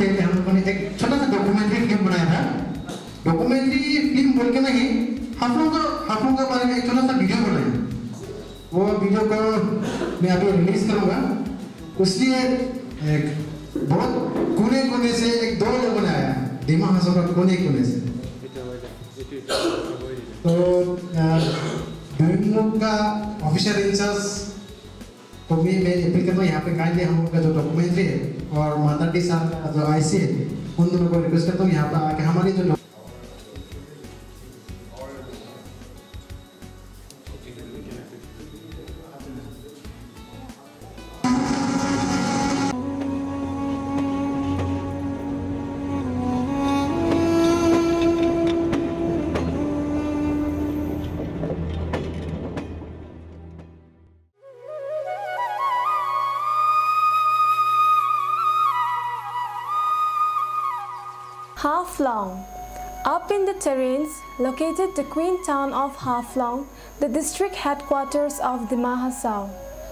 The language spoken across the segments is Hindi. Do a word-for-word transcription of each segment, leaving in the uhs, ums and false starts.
टाइम पे हम लोगों ने एक छोटा सा डॉक्यूमेंट्री फिल्म बनाया था। डॉक्यूमेंट्री फिल्म बोल के नहीं, हम लोग हम लोग के बारे में एक छोटा सा वीडियो बनाया। वो वीडियो को मैं अभी रिलीज करूँगा। उसलिए एक बहुत कोने कोने से एक दो लोगों ने आया, दिमा हंसों का कोने कोने से। तो डूइंग का ऑफिशियल इंचार्ज तो मैं मैं अपील करता हूँ यहाँ पे काइंडली हम लोग का जो डॉक्यूमेंट्री है और माता डी साहब का जो आईसी है, उन दोनों को रिक्वेस्ट करता हूँ यहाँ पर आके हमारी जो Haflong. Up in the terrains, located the queen town of Haflong, the district headquarters of the Mahasau.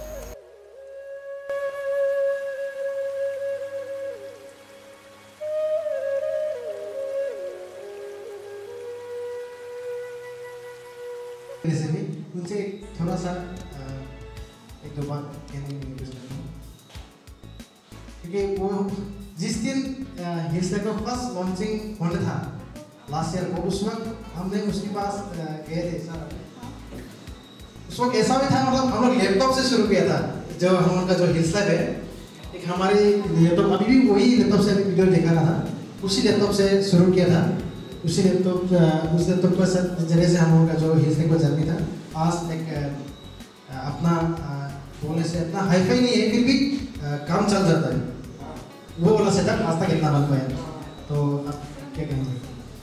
उनसे थोड़ा सा एक दो बात कहने की कोशिश करता हूँ, क्योंकि वो जिस दिन हिल्स का फर्स्ट लॉन्चिंग होने था लास्ट ईयर को, उस वक्त हमने उसके पास गए थे सर। उस वक्त ऐसा भी था, मतलब हम लोग लैपटॉप से शुरू किया था। जो हम लोग का जो हिल्स लैब है, एक हमारे लैपटॉप अभी भी वही लैपटॉप से वीडियो देखा रहा था, उसी लैपटॉप से शुरू किया था। उसी लैपटॉप उस लैपटॉप के जरिए से हम लोगों का जो हिल्स का जर्नी था, आज एक अपना बोलने से इतना हाईफाई नहीं है, फिर भी काम चल जाता है। वो वाला सेटअप आज तक इतना बन पाया। तो आप क्या कहेंगे?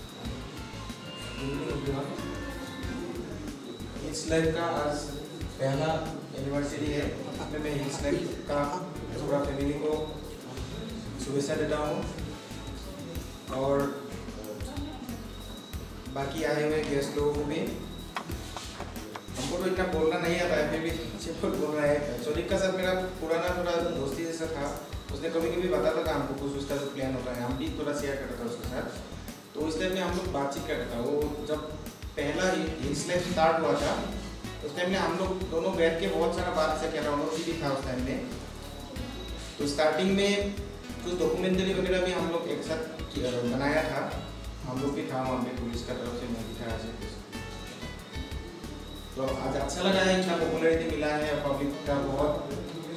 हिल्स लैब का आज पहला एनिवर्सरी है, जिसमें मैं हिल्स लैब का पूरा फैमिली को शुभेच्छा देता हूँ और बाकी आए हुए गेस्ट लोगों को भी। हमको तो इतना बोलना नहीं आता है, फिर भी सिंपल बोल रहा है। सोनिक का साथ मेरा पुराना थोड़ा दोस्ती जैसा था, उसने कभी कभी बताता था हमको कुछ उसका जो प्लान होता है, हम भी थोड़ा शेयर करता था उसके साथ। तो इस टाइम में हम लोग बातचीत करता था। वो जब पहला हिल्स लैब स्टार्ट हुआ था, उस टाइम में हम लोग दोनों बैठ के बहुत सारा बात से किया था। हम लोग भी था उस टाइम में। तो स्टार्टिंग में कुछ डॉक्यूमेंट्री वगैरह भी हम लोग एक साथ बनाया था। हम लोग भी था वहाँ पे, पुलिस का तरफ से मैं भी था ऐसे। तो आज अच्छा लगा है, इतना पॉपुलैरिटी मिला है पब्लिक का बहुत,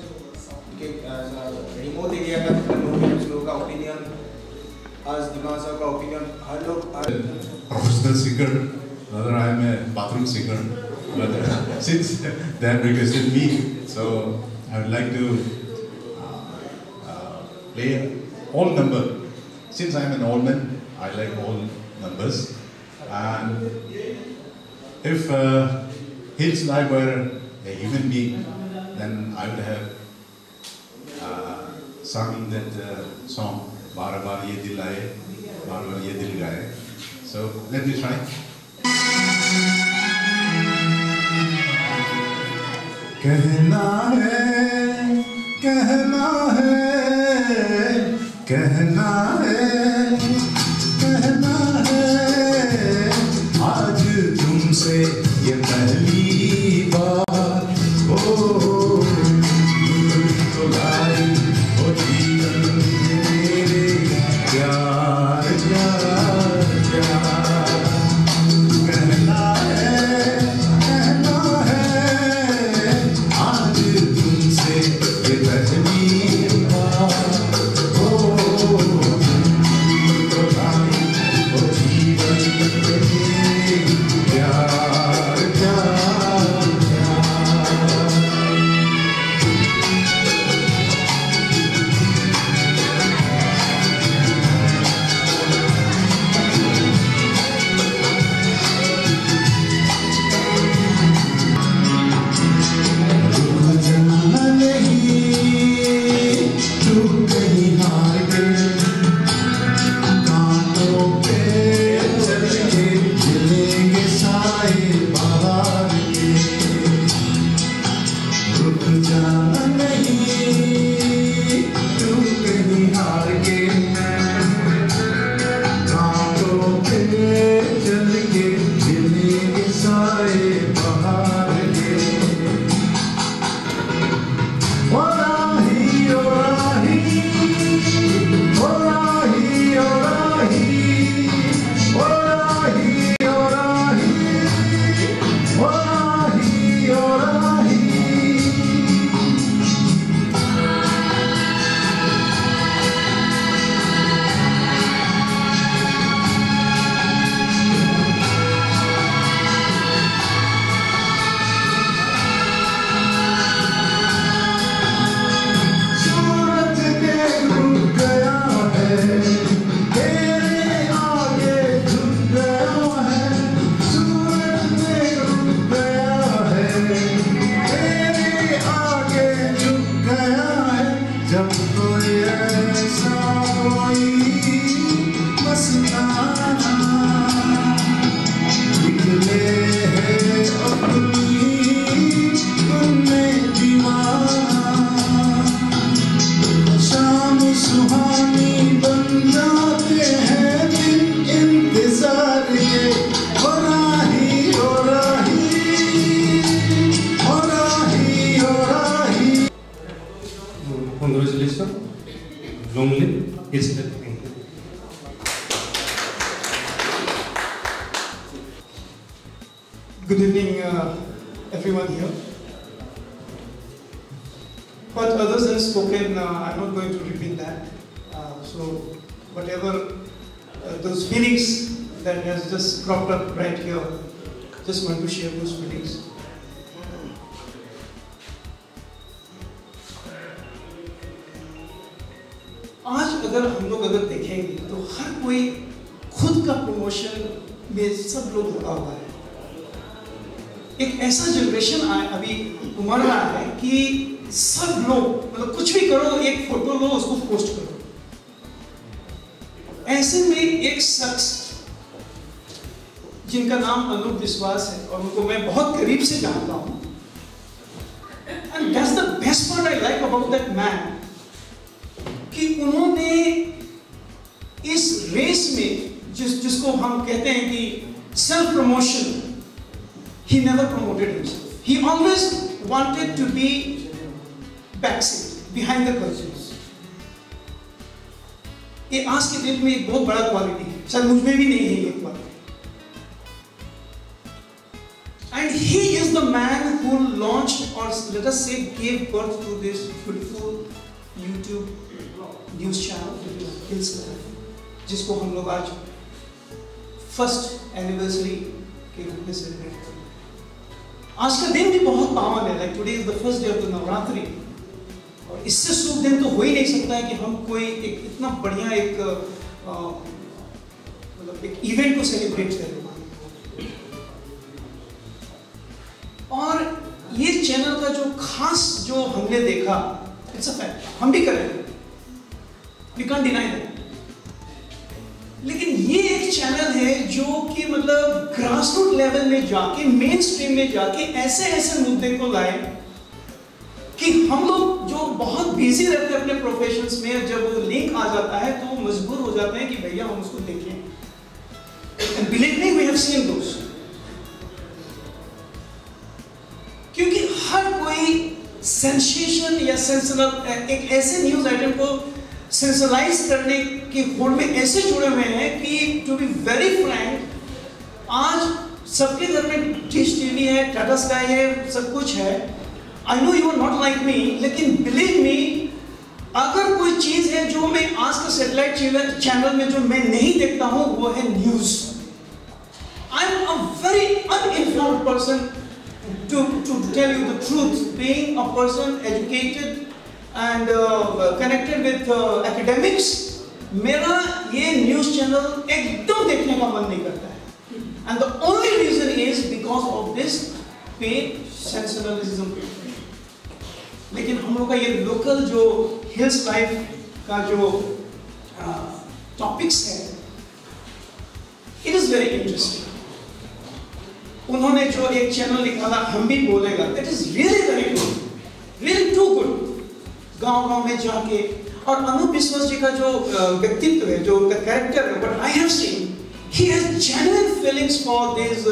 रिमोट एरिया का लोगों का ओपिनियन, आज दिमाग साहब का ओपिनियन, हर लोग professional singer, rather I am a bathroom singer, but uh, since they have requested me, so I would like to uh, uh, play all number. Since I am an old man, I like all numbers, and if uh, Hills Live were a human being, then I would have uh, sung that uh, song, Baar Baar Ye Dil Aaye, Baar Baar Ye Dil Gaaye. So let me try. कहना है, कहना है, कहना है, कहना है, आज तुमसे ये पहली बार हो तो लाई हो जीवन मेरे प्यार प्यार प्यार। कहना है, कहना है, आज तुमसे ये पहली बार हो Hills Queen. Good evening, uh, everyone here. What others have spoken, uh, I'm not going to repeat that. Uh, so, whatever uh, those feelings that has just cropped up right here, just want to share those feelings. आज अगर हम लोग अगर देखेंगे तो हर कोई खुद का प्रमोशन में सब लोग लगा हुआ है। एक ऐसा जनरेशन आए अभी उमड़ रहा है कि सब लोग मतलब कुछ भी करो, एक फोटो लो, उसको पोस्ट करो। ऐसे में एक शख्स जिनका नाम अनूप विश्वास है और उनको मैं बहुत करीब से जानता हूं, and that's the best part I like about that man, कि उन्होंने इस रेस में जिस जिसको हम कहते हैं कि self promotion, he never promoted himself. He always wanted to be backstage, behind the curtains. ये आज के डेट में एक बहुत बड़ा क्वालिटी है, शायद मुझ में भी नहीं है ये quality. And he is the man who launched, or let us say gave birth to this beautiful YouTube news channel, Hills Life, जिसको हम लोग आज फर्स्ट एनिवर्सरी के रूप में सेलिब्रेट करते हैं। आज का दिन भी बहुत पावन है, like today is the first day of the Navratri, और इससे शुभ दिन तो हो ही नहीं सकता है कि हम कोई एक इतना बढ़िया एक मतलब एक इवेंट को सेलिब्रेट करें। और ये चैनल का जो खास जो हमने देखा, इट्स अ फैक्ट, हम भी कर रहे हैं, वी कांट डिनाई दैट, लेकिन ये एक चैनल है जो कि मतलब ग्रासरूट लेवल में जाके, मेन स्ट्रीम में जाके ऐसे ऐसे मुद्दे को लाए कि हम लोग जो बहुत बिजी रहते हैं अपने प्रोफेशंस में, जब वो लिंक आ जाता है तो वो मजबूर हो जाते हैं कि भैया हम उसको देखें। And believe me, we have seen those, क्योंकि हर कोई सेंसेशन या सेंसनल एक ऐसे न्यूज आइटम को सेंसलाइज करने की होड़ में ऐसे जुड़े हुए हैं कि टू बी वेरी फ्रैंक, आज सबके घर में डिश टीवी है, टाटा स्काई है, सब कुछ है। I know you are not like me, लेकिन बिलीव मी, अगर कोई चीज है जो मैं आज का सैटेलाइट चैनल में जो मैं नहीं देखता हूं, वो है news. I am a very uninformed person, to to tell you the truth, being a person educated and uh, connected with uh, academics, मेरा ये न्यूज चैनल एकदम देखने का मन नहीं करता है, and the only reason is because of this paid sensationalism। लेकिन हम लोग का ये लोकल जो हिल्स लाइफ का जो टॉपिक्स है, इट इज वेरी इंटरेस्टिंग। उन्होंने जो एक चैनल निकाला, हम भी बोलेगा, that is really very good, really too good. गांव गांव में जाके, और अनूप विश्वास जी का जो व्यक्तित्व है, जो उनका कैरेक्टर है, but I have seen he has genuine feelings for this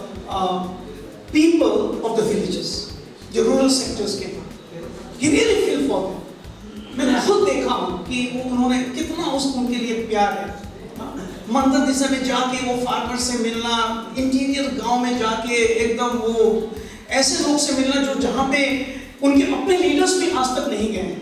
people of the villages, जो रूरल सेक्टर्स के, he really feel for them. मैंने खुद देखा कि वो उन्होंने कितना उसको उनके लिए प्यार है। मंदिर दिशा में जाके वो फार्मर से मिलना, इंटीरियर गांव में जाके एकदम वो ऐसे लोग से मिलना जो जहां पे उनके अपने लीडर्स भी आज तक नहीं गए।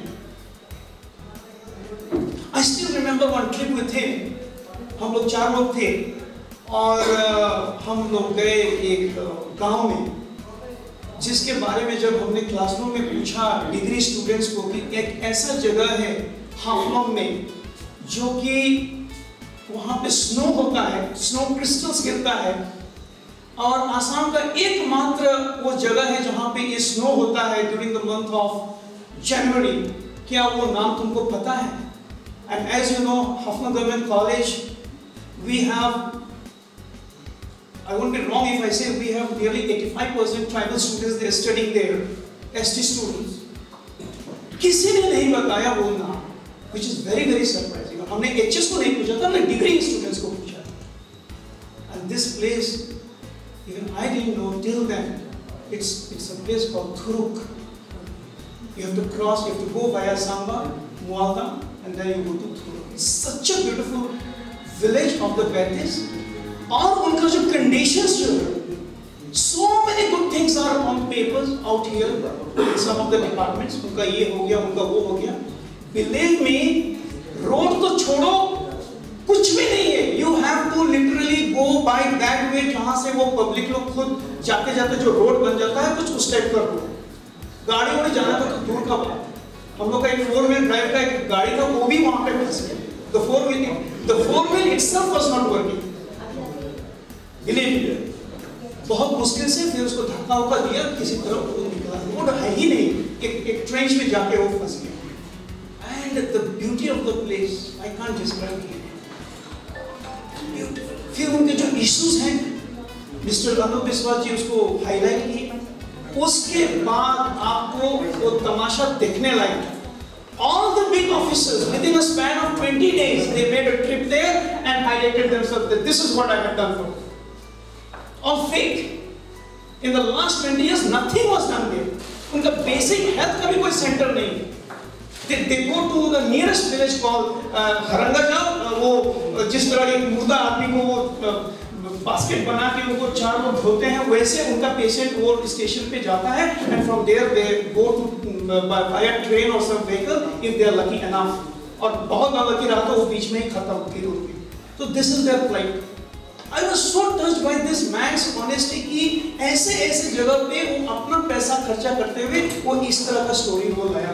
I still remember one trip with him, हम लोग चार लोग थे और uh, हम लोग गए एक गांव में, जिसके बारे में जब हमने क्लासरूम में पूछा डिग्री स्टूडेंट्स को कि एक ऐसा जगह है हाफलॉन्ग में जो कि वहाँ पे स्नो होता है, स्नो क्रिस्टल्स गिरता है, और आसाम का एकमात्र वो जगह है जहाँ पे ये स्नो होता है during the month of January. क्या वो नाम तुमको पता है? And as you know, Haflong government college, we have, I won't be wrong if I say we have nearly eighty-five percent tribal students there studying there, S T students। किसी ने नहीं बताया वो नाम, which is very very surprising। हमने H S को नहीं पूछा था, हमने डिग्री स्टूडेंट्स को पूछा। And this place, even I didn't know till then, it's it's a place called Thuruk। You have to cross, you have to go via Samba, Mualda, and then you go to Thuruk। Such a beautiful village of the पैंतीस, और उनका जो कंडीशंस जो है, so many good things are on papers out here in some of the departments. उनका ये हो गया, उनका वो हो गया. Believe me, रोड तो छोड़ो, कुछ भी नहीं है. You have to literally go by that way, जहाँ से वो पब्लिक लोग खुद जाते जाते जो रोड बन जाता है, कुछ उस टाइप का रोड. गाड़ी वाड़ी जाना तो दूर का बात. हम लोग का एक फोर व्हील ड्राइव का एक गाड़ी था, वो भी वहाँ पे फंस गया. The four wheel, the four wheel itself was not working. Believe me. बहुत मुश्किल से फिर उसको धक्का उका दिया, किसी तरह वो निकला. रोड है ही नहीं, एक एक ट्रेंच में जाके वो फंस गया. And the beauty of the place, I can't describe it. Beautiful. फिर उनके जो issues हैं, मिस्टर अनूप बिस्वाल जी उसको हाईलाइट किए. उसके बाद आपको वो तमाशा देखने लायक है. All the big officers within a span of twenty days, they made a trip there and highlighted themselves that this is what I have done for you. All fake. In the last twenty years, nothing was done there. उनका basic health का भी कोई center नहीं है. They, they go to the nearest village called Haranga जाओ, वो जिस तरह एक मुर्दा आदमी को वो बास्केट बना के उनको चार लोग धोते हैं, वैसे उनका पेशेंट वो स्टेशन पे जाता है, and from there they go to by a train or some vehicle if they are lucky enough. और बहुत अनलकी रहा तो वो बीच में ही खत्म होती होगी. So this is their plight. I was so touched by this man's honesty कि ऐसे ऐसे जगह पे वो अपना पैसा खर्चा करते हुए वो इस तरह का स्टोरी वो लाया.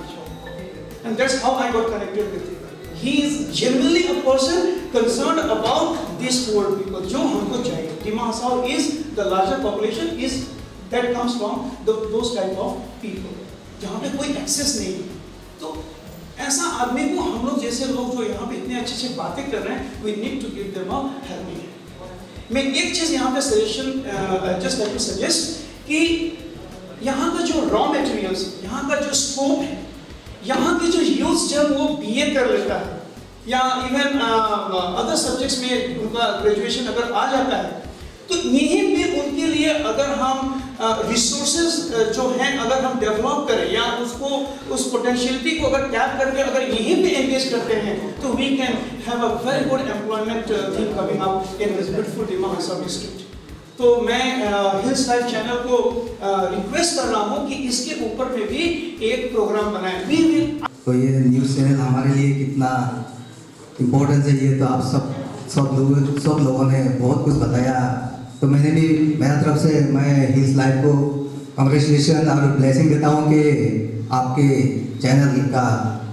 And that's how I got connected with him. He is genuinely a person concerned about these poor people. जो हमको चाहिए. Dima Hasao is the larger population is that comes from the, those type of people. जहाँ पे कोई access नहीं है. तो ऐसा आदमी को हम लोग जैसे लोग जो यहाँ पे इतने अच्छे अच्छे बातें कर रहे हैं, we need to give them a helping hand. मैं एक चीज यहाँ पे suggestion just like to suggest कि यहाँ का जो raw materials, यहाँ का जो scope है, यहाँ के जो यूथ जब वो बीए कर लेता है या इवन अदर सब्जेक्ट्स में उनका ग्रेजुएशन अगर आ जाता है, तो यहीं पे उनके लिए अगर हम रिसोर्सेज uh, जो हैं अगर हम डेवलप करें या उसको उस पोटेंशियलिटी को अगर टैप करके अगर यहीं पे एंगेज करते हैं, तो we can have a very good employment thing coming up in this beautiful Dima Hasao district. तो मैं हिल्स लाइफ चैनल को रिक्वेस्ट कर रहा हूँ कि इसके ऊपर में भी एक प्रोग्राम बनाएं. We will. तो ये न्यूज़ चैनल हमारे लिए कितना इम्पोर्टेंस है ये तो आप सब सब लोग सब लोगों ने बहुत कुछ बताया. तो मैंने भी मेरा तरफ से मैं हिल्स लाइफ को कांग्रेचुलेशन और ब्लेसिंग देता हूँ कि आपके चैनल का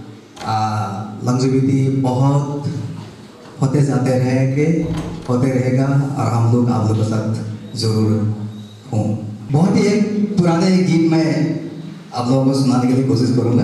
लॉन्जेविटी बहुत होते जाते रहेंगे होते रहेगा और हम लोग आप लोगों के साथ जरूर हूँ. बहुत ही एक पुराने गीत मैं आप लोगों को सुनाने के लिए कोशिश करूँगा.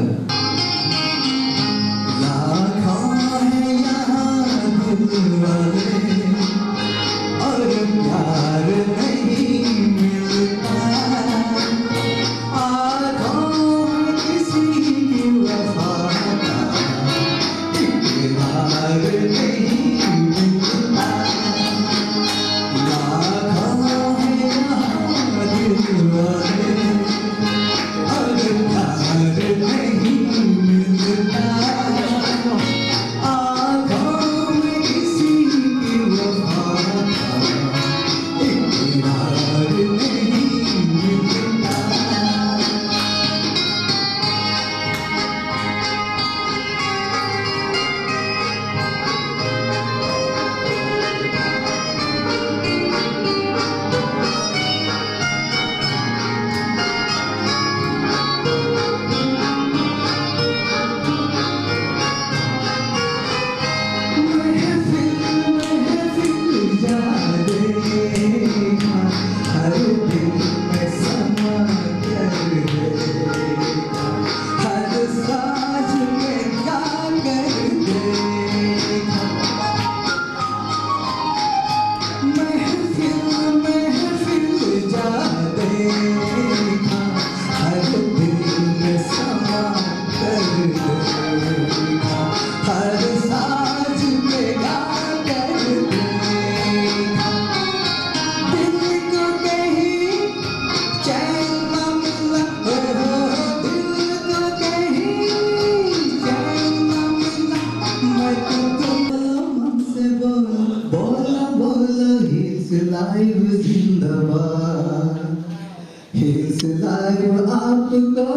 लाइव जिंदाबाद, हिल्स लाइव आपको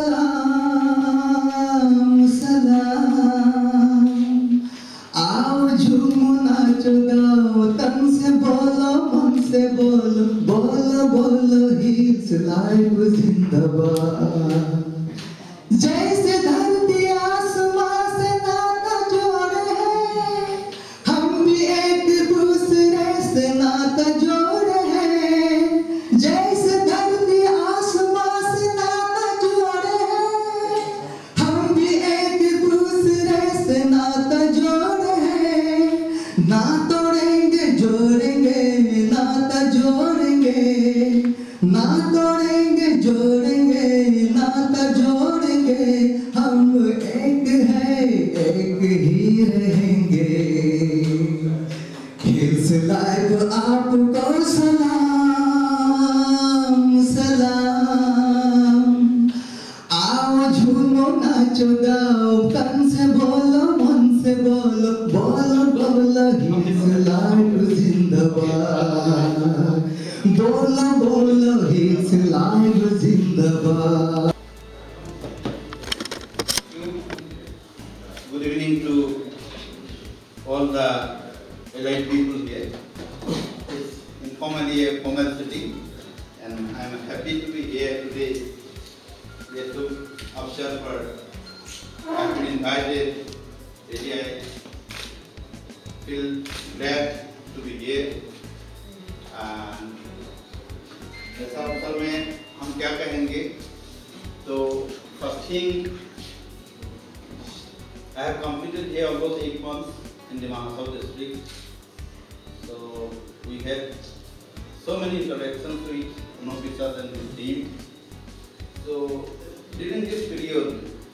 सलाम सलाम। आओ झूमो नाचो गाओ, तन से बोलो मन से बोलो, बोलो बोलो हिल्स लाइव जिंदाबाद। जैसे धरती आसमां से नाता जोड़े हैं, हम भी एक दूसरे से नाता जोड़े हैं। जैसे धरती आसमां से नाता जोड़े हैं, हम भी एक दूसरे से नाता जोड़े हैं। ना तोड़ेंगे जोड़ेंगे, नाता जोड़ेंगे, ना तोड़ेंगे जोड़ेंगे, नाता जोड़ेंगे। हम एक है एक ही रहेंगे। हिल्स लाइव आपको सलाम सलाम। आओ झूमो नाचो गाओ, तन से बोलो मन से बोलो, बोलो बोलो हिल्स लाइव जिंदाबाद, बोलो बोलो हिल्स लाइव जिंदाबाद। Good evening to all the elite people here. It's informally a formal sitting, and I am happy to be here today. Yes, to observe for I've been invited. Really, I feel glad to be here. And ऐसा अवसर में हम क्या कहेंगे? तो first thing, I have completed here almost eight months in the Mahasau district. So we had so many interactions with officers and his team. So during this period,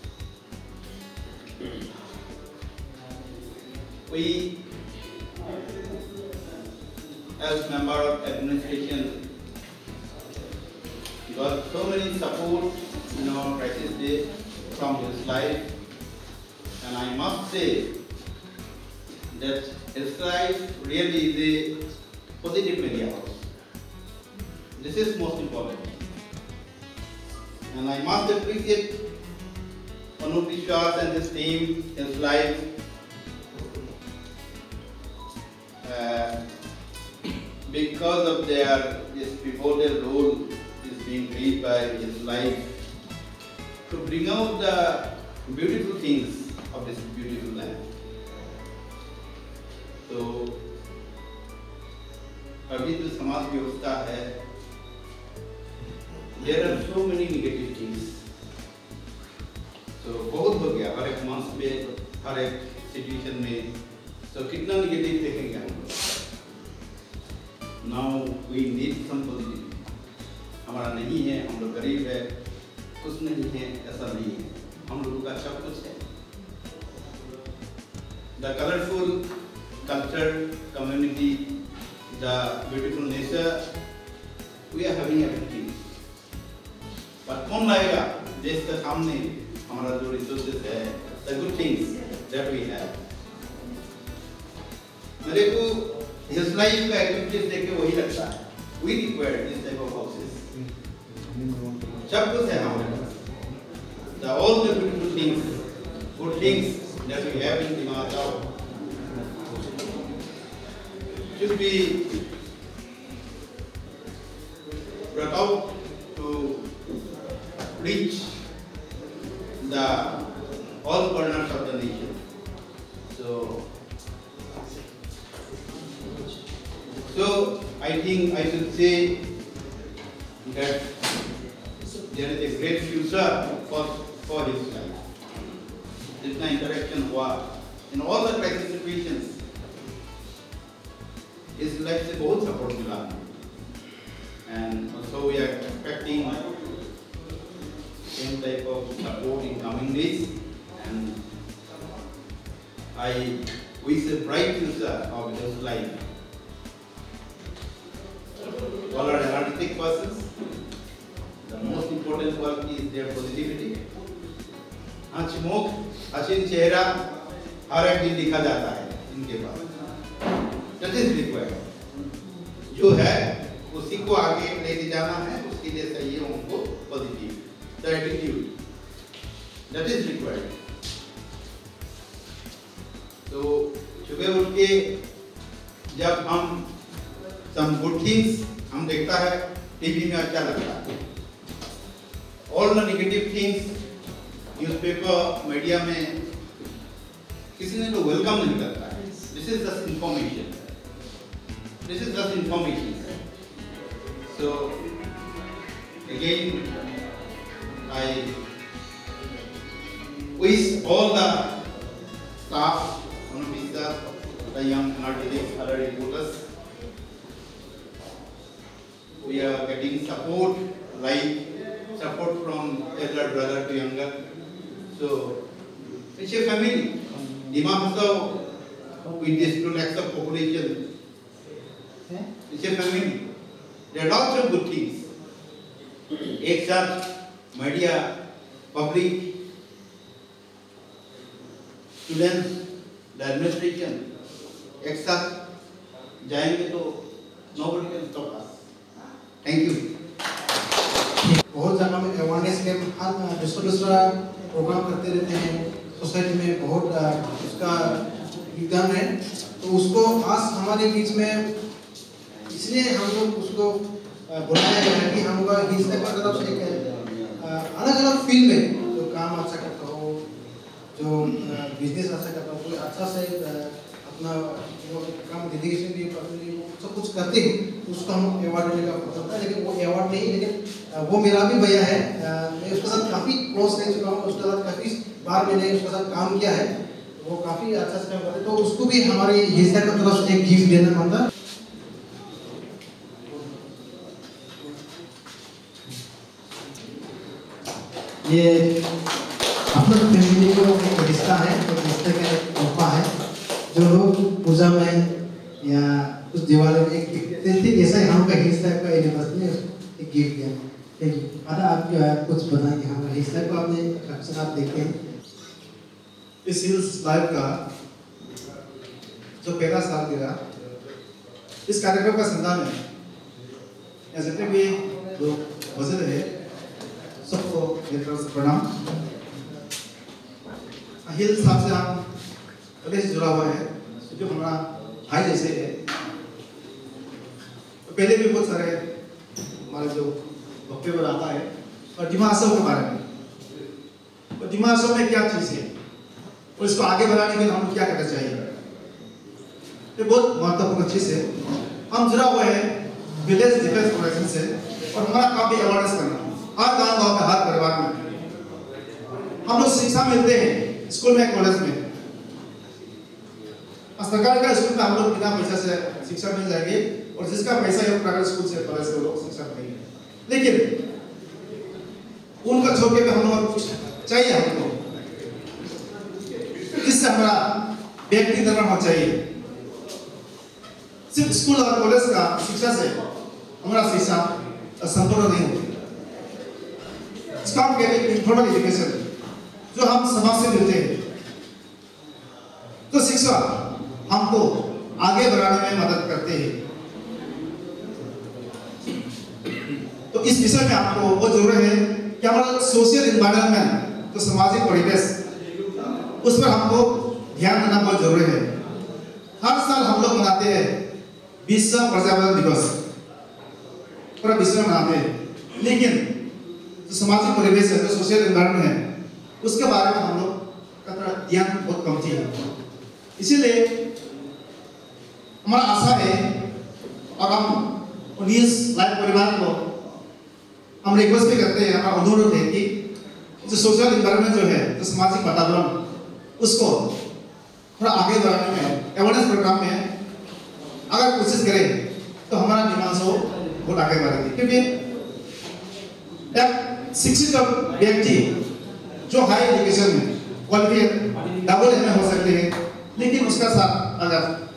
we, as member of administration, got so many support in our crisis day from his life. And I must say that his life really is a positive media house. This is most important. And I must appreciate Anup Vishwas and his team, his life. Uh, because of their this pivotal role is being played by his life to bring out the beautiful things of this beautiful land. तो अभी जो समाज व्यवस्था है, there are so many negative things. तो बहुत हो गया हर एक मंच पे, हर एक सिचुएशन में, तो कितना नेगेटिव देखेंगे हम लोग? Now we need some positive. हमारा नहीं है, हम लोग गरीब है, कुछ नहीं है, ऐसा नहीं है, हम लोगों का सब कुछ है। The colorful culture, community, the beautiful nature, we are having everything. But कौन लाएगा देश के सामने हमारा जो resources है, the good things that we have. मेरे को his life का activities देख के वही लगता है. We require this type of houses. सब कुछ है हमारे पास. The all the beautiful things, good things that we have in Mahasau should be brought out to reach the all corners of the nation. So, so I think I should say that there is a great future for for his life. जितना interaction हुआ in all the crisis situations, his life से बहुत support मिला, and also we are expecting same type of support in coming days, and I wish a bright future of his life. All are energetic persons. The most important quality is their positivity. हंसमुख हसीन चेहरा हर एक दिन दिखा जाता है इनके पास. That is required. जो है उसी को आगे लेके जाना है, उसके लिए चाहिए उनको positive the attitude that is required. तो सुबह उठ के जब हम सम गुड थिंग्स हम देखता है टीवी में अच्छा लगता है, all the negative things newspaper media में किसी ने तो वेलकम नहीं करता है। This is just information, this is just information. So again I wish all the staff on visa, the young artists, other reporters, we are getting support, like support from elder brother to younger. So it's a family. Dima Hasao with this two lakhs of population, it's a family. There are lots of good things. एक साथ media, public, students, the administration एक साथ जाएंगे तो nobody can stop us. Thank you. बहुत जगह में अवेयरनेस कैंप हर दूसरा दूसरा प्रोग्राम करते रहते हैं सोसाइटी में, बहुत उसका योगदान है। तो उसको आज हमारे बीच में इसलिए हम लोग उसको बुलाया गया है कि हम लोग हिल्स लाइफ की तरफ से अलग अलग फील्ड में जो काम अच्छा करता हो, जो बिजनेस अच्छा करता हो, कोई अच्छा से अपना वो काम डेडिकेशन भी पर्सनली सब कुछ करते हैं, उसको हम अवार्ड देने का पता है। लेकिन वो अवार्ड नहीं, लेकिन वो मेरा भी भैया है, मैं उसके साथ काफ़ी क्लोज रह चुका हूँ, उसके साथ काफ़ी बार मैंने उसके साथ काम किया है, वो काफ़ी अच्छा से काम करते हैं। तो उसको भी हमारी हिल्स लाइफ की तरफ से एक गिफ्ट देना बनता है। ये अपना फैमिली को एक रिश्ता है, एक रिश्ते का एक तोहफा है जो लोग पूजा में या उस दिवाली में एक देते, जैसा ही हम का हिल्स लाइफ का एनिवर्सरी में एक गिफ्ट दिया। Thank you. आता आप कुछ बताएंगे हमारा हिल्स लाइफ को आपने अक्सर आप देखते हैं। इस हिल्स लाइफ का जो पहला साल गिरा, इस कार्यक्रम का संधान है या जितने भी लोग मौजूद है सबको मेरी तरफ से प्रणाम। हिल्स साहब से हम पहले से जुड़ा हुआ है, जो हमारा भाई जैसे है। तो पहले भी बहुत सारे हमारे जो वक्तव्य पर आता है और डिमासो के बारे में, और डिमासो में क्या चीज़ है और इसको आगे बढ़ाने के लिए हम क्या करना चाहिए, ये बहुत महत्वपूर्ण चीज़ है। हम जुड़ा हुए हैं विलेज डिफेंस ऑर्गेनाइजेशन से और हमारा काम भी अवेयरनेस करना हर गाँव गाँव में, हर परिवार में। हम लोग शिक्षा मिलते हैं स्कूल में, कॉलेज में, सरकारी का स्कूल में हम लोग बिना पैसा से शिक्षा मिल जाएगी और जिसका पैसा है प्राइवेट स्कूल से, कॉलेज से लोग शिक्षा पाएंगे। लेकिन उनका छोड़ के भी हम लोग कुछ चाहिए हमको, जिससे हमारा व्यक्ति निर्माण होना चाहिए। सिर्फ स्कूल और कॉलेज का शिक्षा से हमारा शिक्षा संपूर्ण नहीं होती। इसका हम कहते हैं इनफॉर्मल एजुकेशन, जो हम समाज से मिलते हैं। तो शिक्षा हमको आगे बढ़ाने में मदद करते हैं। तो इस विषय में आपको वो जरूरी है कि हमारा सोशल एनवायरनमेंट, जो सामाजिक परिवेश, उस पर हमको ध्यान देना बहुत जरूरी है। हर साल हम लोग मनाते हैं विश्व पर्यावरण दिवस, पूरा विश्व में मनाते हैं, लेकिन जो सामाजिक परिवेश है, जो सोशल एनवायरनमेंट है, उसके बारे में हम लोग का ध्यान बहुत कम थी। इसीलिए हमारा आशा है और हम उन्नीस लाख परिवार को हम रिक्वेस्ट भी करते हैं, हमारा अनुरोध है कि जो सोशल एनवायरनमेंट जो है, जो सामाजिक वातावरण, उसको थोड़ा आगे बढ़ाने में अवेयरनेस प्रोग्राम में अगर कोशिश करें तो हमारा डिमांड हो बहुत आगे बढ़ेगी। क्योंकि एक शिक्षित व्यक्ति जो हाई एजुकेशन में क्वालिफाइड डबल एम हो सकते हैं, लेकिन उसका साथ अगर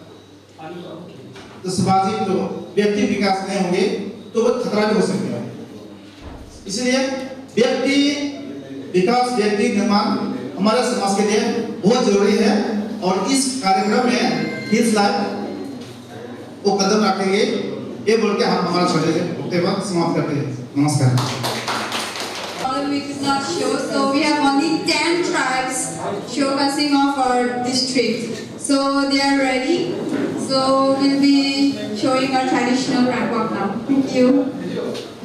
तो सामाजिक जो व्यक्ति विकास नहीं होंगे तो वो खतरा भी हो सकते हैं। इसलिए व्यक्ति विकास, व्यक्ति निर्माण हमारे समाज के लिए बहुत जरूरी है और इस कार्यक्रम में हिल्स लाइफ वो कदम रखेंगे ये बोल के हम हमारा छोटे से वक्तव्य समाप्त करते हैं। नमस्कार। We could not show, so we have only ten tribes showcasing of our district. So they are ready. So we'll be showing our traditional ramp walk now. Thank you.